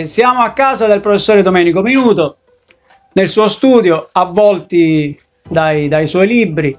Siamo a casa del professore Domenico Minuto, nel suo studio, avvolti dai suoi libri,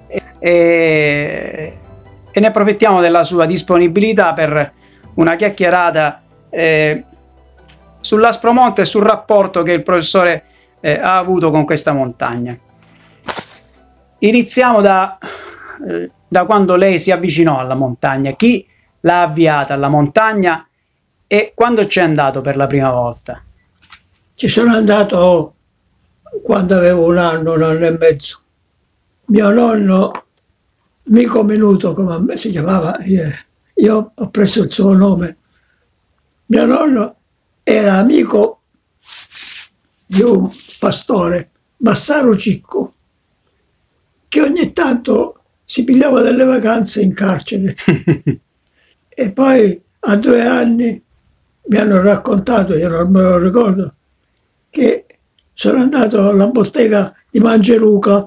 e ne approfittiamo della sua disponibilità per una chiacchierata sull'Aspromonte e sul rapporto che il professore ha avuto con questa montagna. Iniziamo da quando lei si avvicinò alla montagna. Chi l'ha avviata alla montagna e quando c'è andato per la prima volta? Ci sono andato quando avevo un anno e mezzo. Mio nonno, Mico Minuto, come a me si chiamava, io ho preso il suo nome. Mio nonno era amico di un pastore, Massaro Cicco, che ogni tanto si pigliava delle vacanze in carcere. E poi a 2 anni mi hanno raccontato, io non me lo ricordo, che sono andato alla bottega di Mangeruca.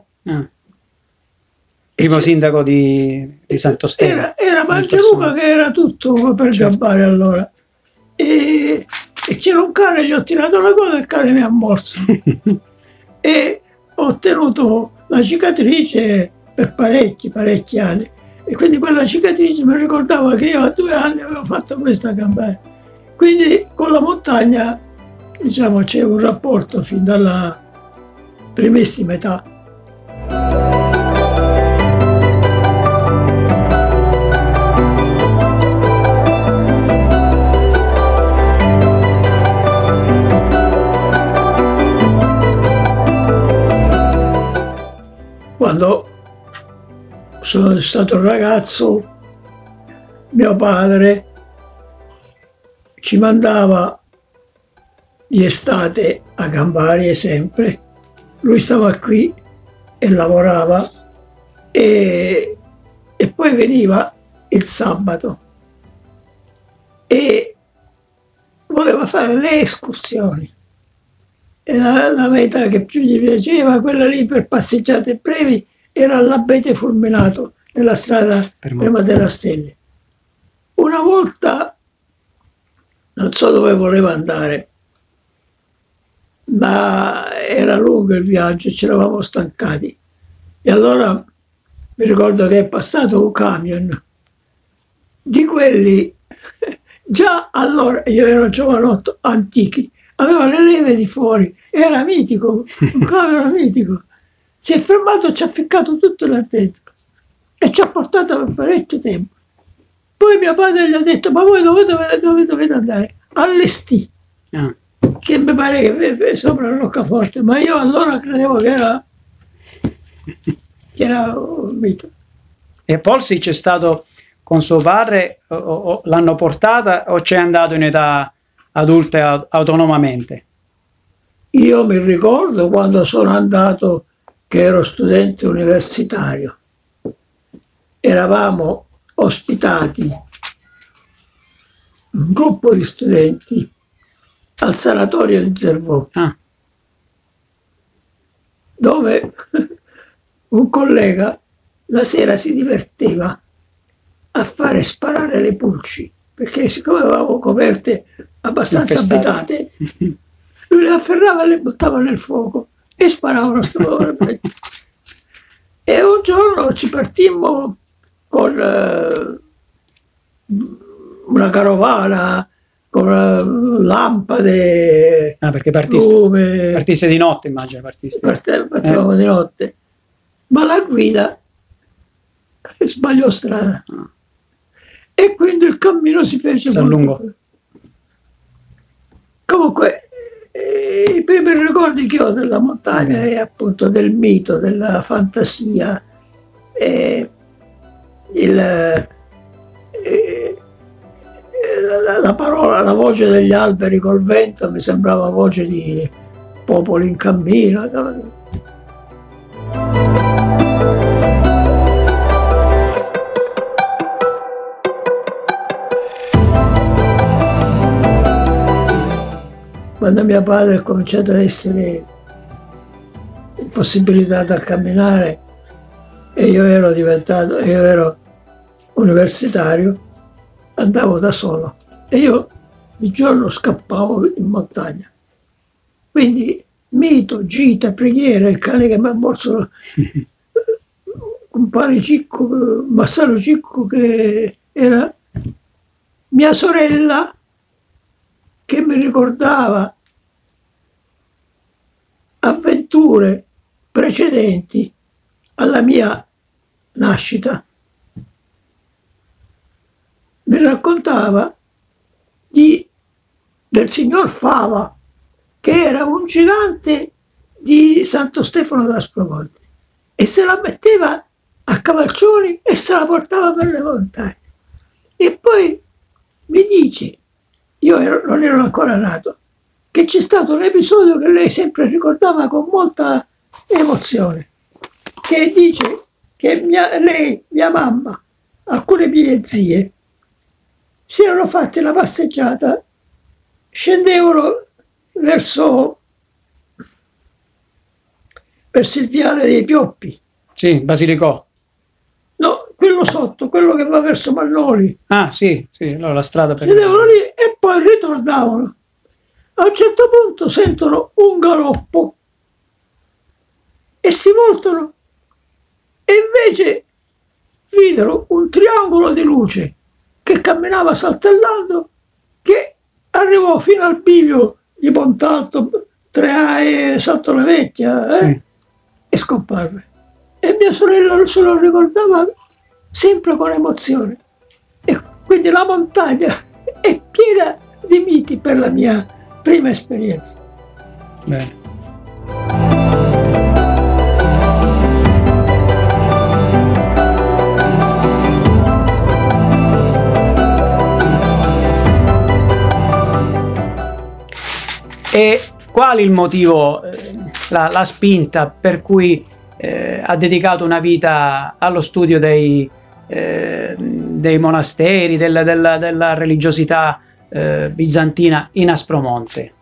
Primo sindaco di Santo Stefano. Era Mangeruca, che era tutto per Gambari allora. E c'era un cane, gli ho tirato la coda e il cane mi ha morso. E ho ottenuto la cicatrice per parecchi anni. E quindi quella cicatrice mi ricordava che io a 2 anni avevo fatto questa campagna. Quindi con la montagna, diciamo, c'è un rapporto fin dalla primissima età. Quando sono stato ragazzo, mio padre ci mandava di estate a Gambari sempre. Lui stava qui e lavorava e poi veniva il sabato e voleva fare le escursioni. E la meta che più gli piaceva, quella lì per passeggiate brevi, era l'Abete Fulminato, nella strada prima della Stelle. Una volta, non so dove voleva andare, ma era lungo il viaggio, ci eravamo stancati. E allora mi ricordo che è passato un camion di quelli, già allora, io ero giovanotto, antichi, aveva le leve di fuori, era mitico, un camion mitico. Si è fermato, ci ha ficcato tutto là dentro e ci ha portato per parecchio tempo. Poi mio padre gli ha detto: ma voi dove dovete andare? All'Estì, che mi pare che sopra Roccaforte, ma io allora credevo che era un mito. E Polsi c'è stato con suo padre, l'hanno portata o c'è andato in età adulta autonomamente? Io mi ricordo quando sono andato, che ero studente universitario, eravamo ospitati, un gruppo di studenti, al sanatorio di Zervò, dove un collega la sera si divertiva a fare sparare le pulci, perché siccome avevamo coperte abbastanza abitate, lui le afferrava e le buttava nel fuoco e sparavano E un giorno ci partimmo con una carovana, con lampade, perché lume. Partiste di notte, immagino. Partivamo di notte, ma la guida sbagliò strada e quindi il cammino si fece molto. Comunque i primi ricordi che ho della montagna è appunto del mito, della fantasia, la parola, la voce degli alberi col vento mi sembrava voce di popoli in cammino. Quando mio padre ha cominciato ad essere impossibilitato a camminare e io ero universitario, andavo da solo e io di giorno scappavo in montagna. Quindi mito, gita, preghiera, il cane che mi ha morso, compare Cicco, Massaro Cicco, che era mia sorella, che mi ricordava avventure precedenti alla mia nascita. Mi raccontava del signor Fava, che era un gigante di Santo Stefano d'Aspromonte, e se la metteva a cavalcioni e se la portava per le montagne. E poi mi dice, non ero ancora nato, che c'è stato un episodio che lei sempre ricordava con molta emozione, che dice che mia mamma, alcune mie zie, si erano fatte la passeggiata, scendevano verso il viale dei Pioppi. Sì, Basilicò. No, quello sotto, quello che va verso Mannoli. Ah, sì, allora la strada per... Scendevano lì e poi ritornavano. A un certo punto sentono un galoppo e si voltano, e invece videro un triangolo di luce che camminava saltellando, che arrivò fino al bivio di Pontalto, Treae, Salto la Vecchia, Sì. E scomparve. E mia sorella se lo ricordava sempre con emozione. E quindi la montagna è piena di miti per la mia prima esperienza. Bene. E qual è il motivo, la spinta per cui ha dedicato una vita allo studio dei monasteri, della religiosità bizantina in Aspromonte?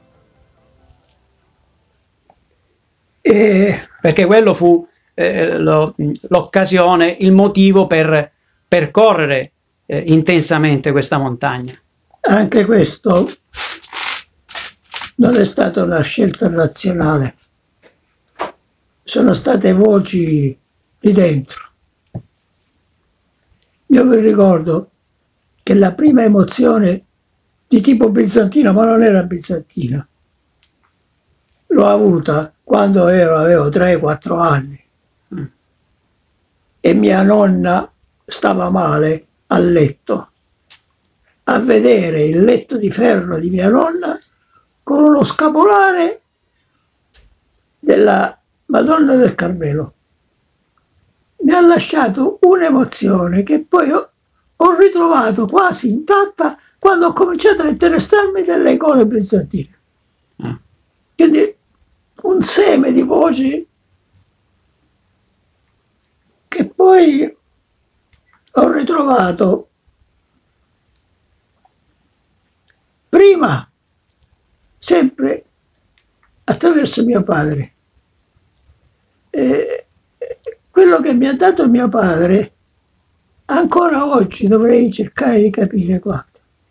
Perché quello fu l'occasione, il motivo per percorrere intensamente questa montagna. Anche questo non è stata una scelta razionale, sono state voci di dentro. Io mi ricordo che la prima emozione di tipo bizantino, ma non era bizantina, l'ho avuta quando avevo 3-4 anni e mia nonna stava male a letto. A vedere il letto di ferro di mia nonna con uno scapolare della Madonna del Carmelo, mi ha lasciato un'emozione che poi ho ritrovato quasi intatta quando ho cominciato a interessarmi delle icone bizantine. Quindi un seme di voci che poi ho ritrovato prima sempre attraverso mio padre. Quello che mi ha dato mio padre ancora oggi dovrei cercare di capire quanto.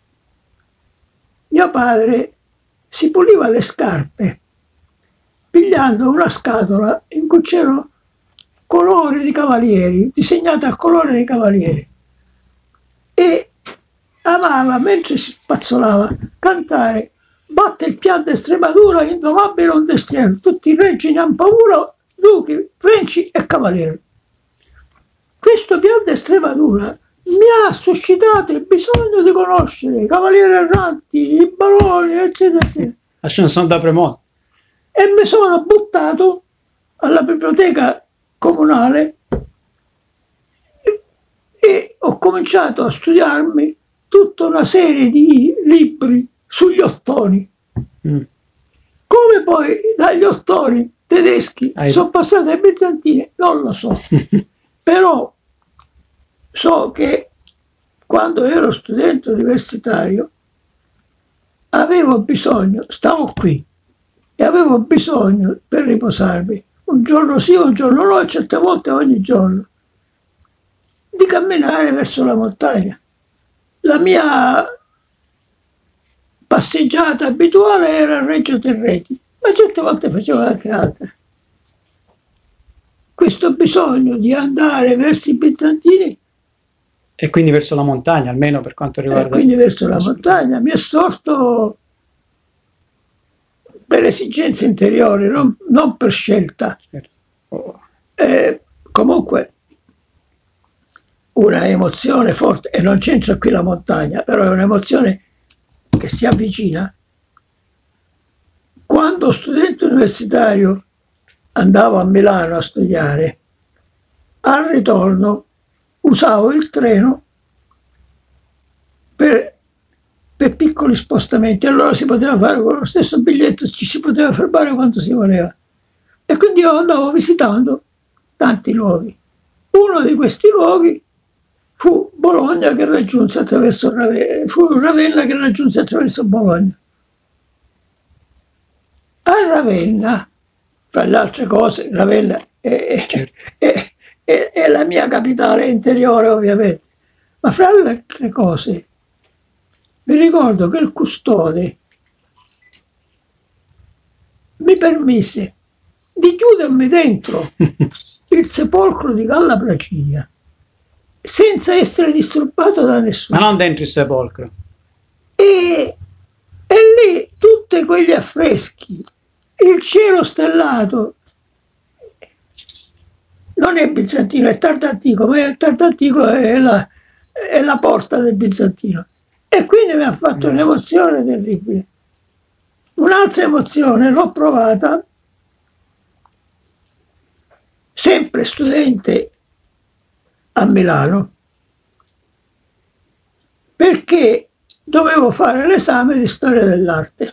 Mio padre si puliva le scarpe pigliando una scatola in cui c'erano colori di cavalieri, disegnati a colori di cavalieri, e amava, mentre si spazzolava, cantare «Batte il pian d'Estremadura, indomabile un destino, tutti i reggi ne han paura, duchi, princi e cavalieri». Questo pian d'Estremadura mi ha suscitato il bisogno di conoscere i cavalieri erranti, i baroni, eccetera, eccetera. La chanson d'Apremont. E mi sono buttato alla biblioteca comunale e ho cominciato a studiarmi tutta una serie di libri sugli ottoni. Come poi dagli ottoni tedeschi sono passati ai bizantini non lo so. Però so che quando ero studente universitario avevo bisogno, stavo qui e avevo bisogno per riposarmi, un giorno sì, un giorno no, e certe volte ogni giorno, di camminare verso la montagna. La mia passeggiata abituale era a Reggio Terreti, ma certe volte facevo anche altre. Questo bisogno di andare verso i bizantini, E quindi verso la montagna, almeno per quanto riguarda... quindi verso la montagna, mi è sorto per esigenze interiori, non per scelta. Oh. Comunque una emozione forte, e non c'entra qui la montagna, però è un'emozione che si avvicina. Quando studente universitario andavo a Milano a studiare, al ritorno usavo il treno per piccoli spostamenti, allora si poteva fare con lo stesso biglietto, ci si poteva fermare quanto si voleva. E quindi io andavo visitando tanti luoghi. Uno di questi luoghi fu Bologna, che raggiunse attraverso Ravenna, fu Ravenna che raggiunse attraverso Bologna. A Ravenna, fra le altre cose, Ravenna è la mia capitale interiore, ovviamente, ma fra le altre cose mi ricordo che il custode mi permise di chiudermi dentro il sepolcro di Galla Placidia senza essere disturbato da nessuno. Ma non dentro il sepolcro. E lì tutti quegli affreschi, il cielo stellato, non è bizantino, è tardo-antico, ma il tardo-antico è la porta del bizantino. E quindi mi ha fatto un'emozione terribile. Un'altra emozione l'ho provata, sempre studente a Milano, perché dovevo fare l'esame di storia dell'arte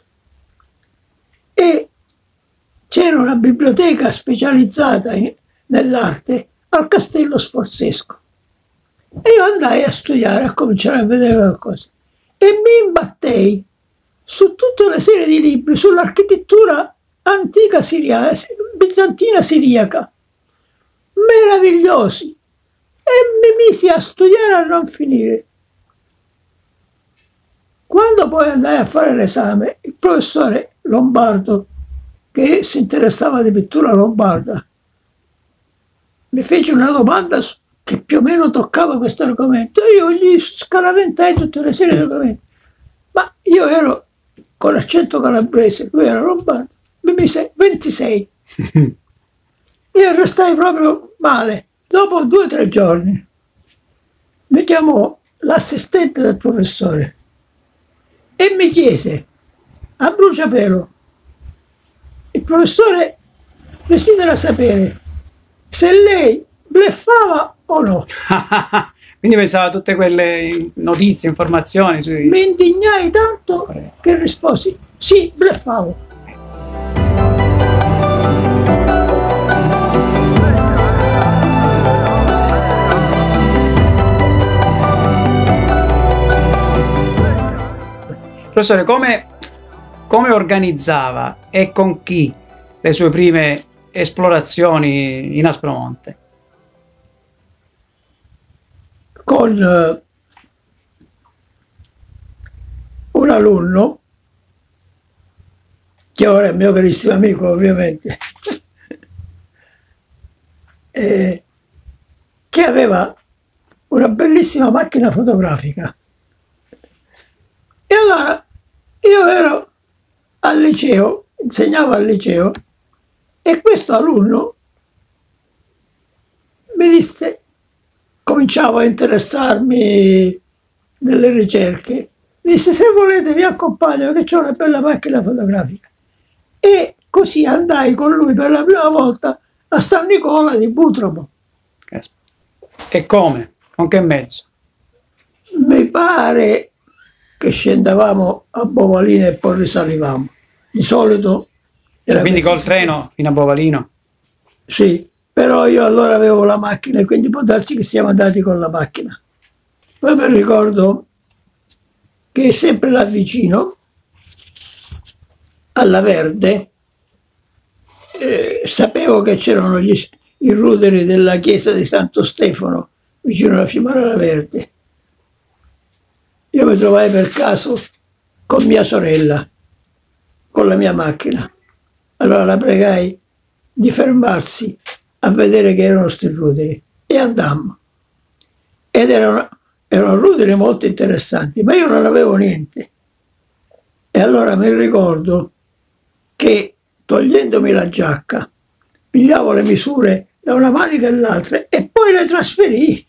e c'era una biblioteca specializzata nell'arte al Castello Sforzesco e io andai a studiare, a cominciare a vedere qualcosa e mi imbattei su tutta una serie di libri sull'architettura antica siriaca, bizantina siriaca, meravigliosi, e mi misi a studiare a non finire. Quando poi andai a fare l'esame, il professore Lombardo, che si interessava di pittura lombarda, mi fece una domanda che più o meno toccava questo argomento. Io gli scaraventai tutte le serie di argomenti, ma io ero con l'accento calabrese, lui era lombardo, mi mise 26. Io restai proprio male. Dopo 2 o 3 giorni mi chiamò l'assistente del professore e mi chiese a bruciapelo: il professore desidera sapere se lei bluffava o no. Quindi pensava a tutte quelle notizie, informazioni sui... Mi indignai tanto che risposi: sì, bluffavo. Professore, come organizzava e con chi le sue prime esplorazioni in Aspromonte? Con un alunno, che ora è mio carissimo amico ovviamente, che aveva una bellissima macchina fotografica. E allora io ero al liceo, insegnavo al liceo, e questo alunno mi disse, cominciavo a interessarmi nelle ricerche, mi disse: se volete vi accompagno che c'ho una bella macchina fotografica. E così andai con lui per la prima volta a San Nicola di Butromo. E come? Con che mezzo? Mi pare che scendevamo a Bovalino e poi risalivamo. Di solito era quindi col treno fino a Bovalino? Sì, però io allora avevo la macchina e quindi può darsi che siamo andati con la macchina. Poi mi ricordo che sempre là vicino, alla Verde, sapevo che c'erano i ruderi della chiesa di Santo Stefano vicino alla Fiumara alla Verde. Io mi trovai per caso con mia sorella, con la mia macchina. Allora la pregai di fermarsi a vedere che erano sti ruderi e andammo. Ed erano ruderi molto interessanti, ma io non avevo niente. E allora mi ricordo che togliendomi la giacca, pigliavo le misure da una manica all'altra e poi le trasferii.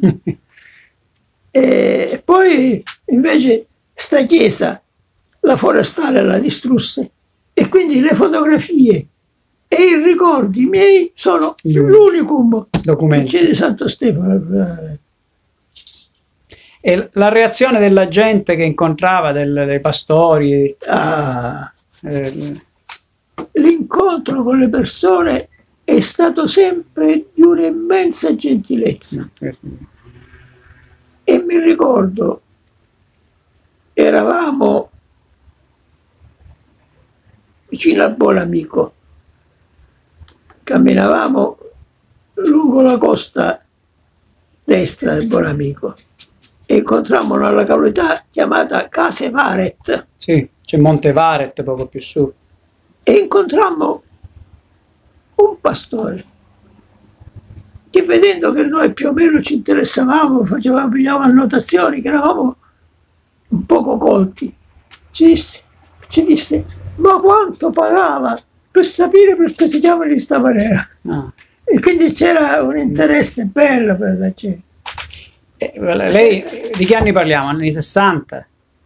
E poi invece sta chiesa, la forestale la distrusse e quindi le fotografie e i ricordi miei sono l'unicum documento che c'è di Santo Stefano. E la reazione della gente che incontrava, dei pastori? L'incontro con le persone è stato sempre di un'immensa gentilezza. E mi ricordo, eravamo vicino al Buonamico, camminavamo lungo la costa destra del Buonamico e incontrammo una località chiamata Case Varet. Sì, c'è Monte Varet poco più su. E incontrammo un pastore che, vedendo che noi più o meno ci interessavamo, pigliavamo annotazioni, che eravamo un poco colti, ci disse ma quanto pagava per sapere perché si chiama di sta maniera. E quindi c'era un interesse bello per la gente. Lei di che anni parliamo? Anni 60?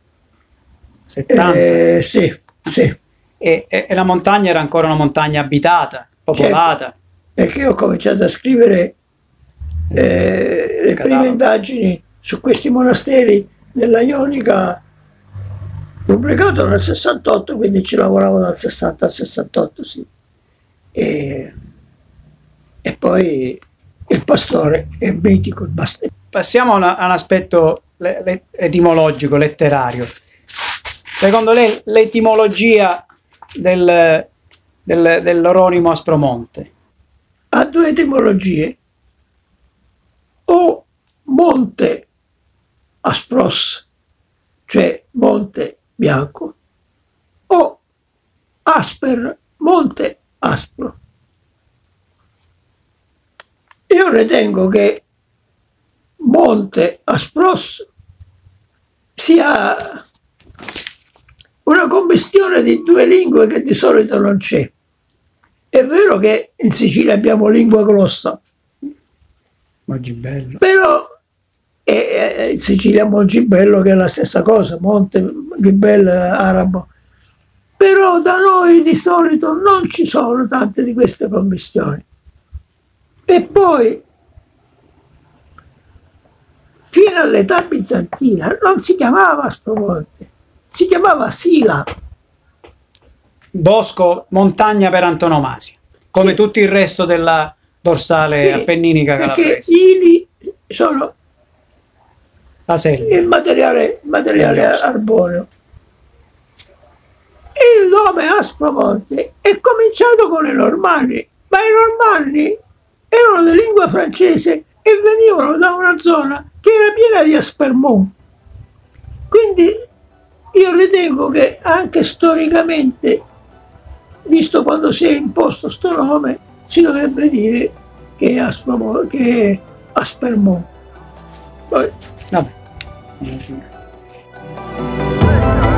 70? Sì, sì. E la montagna era ancora una montagna abitata, popolata? Certo, perché io ho cominciato a scrivere le prime indagini su questi monasteri della Ionica, pubblicato nel 68, quindi ci lavoravo dal 60 al 68, sì. E poi il pastore è mitico, il pastore. Passiamo a un aspetto etimologico, letterario. Secondo lei l'etimologia dell'oronimo Aspromonte? Ha due etimologie: o monte aspros, cioè monte bianco, o asper, monte aspro. Io ritengo che monte aspros sia una commistione di due lingue che di solito non c'è. È vero che in Sicilia abbiamo lingua glossa, Mogibello. però in Sicilia Mogibello, che è la stessa cosa, Monte Ghibello arabo, però da noi di solito non ci sono tante di queste commistioni. E poi fino all'età bizantina non si chiamava Aspromonte, si chiamava Sila. Bosco, montagna per antonomasia, come sì, tutto il resto della dorsale sì, appenninica perché calabrese. I sili sono La selva. il materiale arboreo. Il nome Aspromonte è cominciato con i Normanni, ma i Normanni erano di lingua francese e venivano da una zona che era piena di aspermont. Quindi io ritengo che anche storicamente, visto quando si è imposto sto nome, si dovrebbe dire che è Aspermont. Poi. Vabbè.